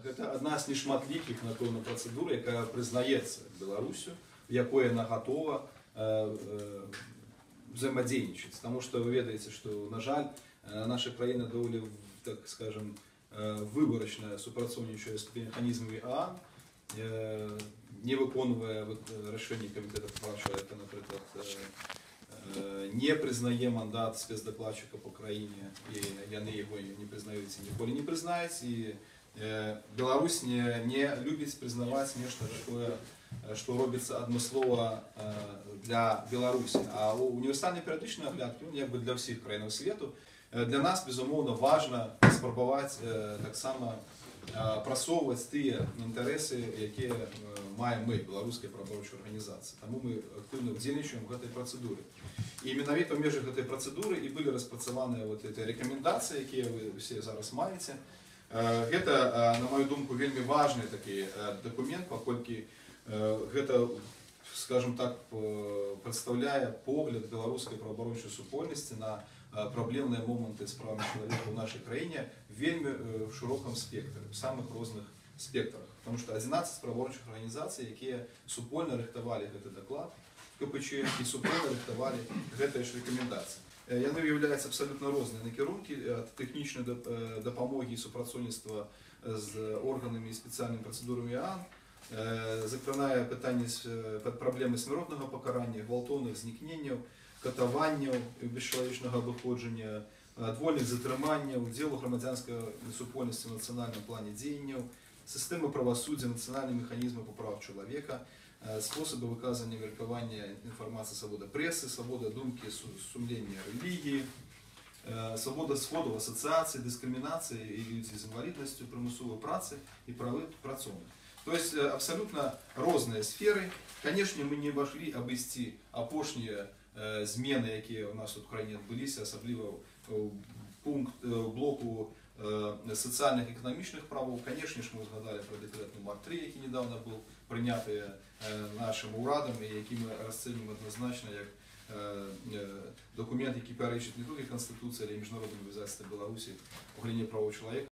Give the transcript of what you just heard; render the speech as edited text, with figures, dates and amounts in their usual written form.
Гэта адна з нешматлікіх, напэўна, працэдур, якая прызнаецца Беларусю, в якой яна гатова взаимодейничать. Потому что вы ведаете, что, на жаль, наша краіна доволі, так скажем, выборочно супрацоўнічае з механізмамі ОАН, не выконвае рашэнні камітэта прав чалавека, напрыклад, не прызнае мандат спецдакладчыка по краіне, і яны яго не прызнаюць і ніколі не прызнаюць, і Беларусь не любіць прызнаваць нешта такое, што робіцца адмыслова для Беларусі. А універсальны перыядычны агляд, ён як бы для ўсіх краінаў свету, для нас, безумоўна, важна спрабаваць таксама прасоўваць тыя інтарэсы, якія маем мы, беларускай праваабарончай арганізацыі. Таму мы актыўна ўдзельнічаем у гэтай працэдуры. І менавіта ў межах гэтай працэдуры і былі распрацаваныя рэкамендацыі, якія вы все зараз маеце. Гэта, на мою думку, вельмі важны такі дакумент, паколькі гэта, скажем так, прадстаўляе погляд беларускай праваабарончай супольнасці на праблемныя моманты з правамі чалавека ў нашай краіне вельмі в шырокім спектры, в самых розных спектрах. Потому что 11 праваабарончых арганізацый, якія супольна рыхтавалі гэты даклад КПЧ і супольна рыхтавалі гэтыя ж рэкамендацыі. Яны ўяўляюцца абсалютна розныя накірункі ад тэхнічнай дапамогі і супрацоўніцтва з органамі і спецыяльнымі працэдурамі ОАН, закранае пытанні праблемы смяротнага пакарання, гвалтоўных знікненняў, катаванняў бесчалавечнага абыходжання, адвольных затрыманняў, удзелу грамадзянскай супольнасці ў нацыянальным плане дзеянняў, сістэмы правасуддзя, нацыянальныя механізмы па правах чалавека, способы выказання меркавання інфармацыі, свабода прэсы, свабода думкі, сумлення рэлігіі, свабода сходаў, асацыяцыі, дыскрымінацыі і людзей з інваліднасцю, прымусовай працы і правы працоўных. То есть абсолютно разные сферы. Конечно, мы не могли обойти апошнія змены, якія у нас тут в краіне адбыліся, асабліва пункт блоку социальных и экономичных правов. Конечно, мы згадали про декрет номер 3, який недавно был прийнятий нашим урадом, і який ми розцінюємо однозначно як документ, який перечить не тільки Конституцію, але й міжнародні обов'язки Білорусі в охороні прав чоловіка.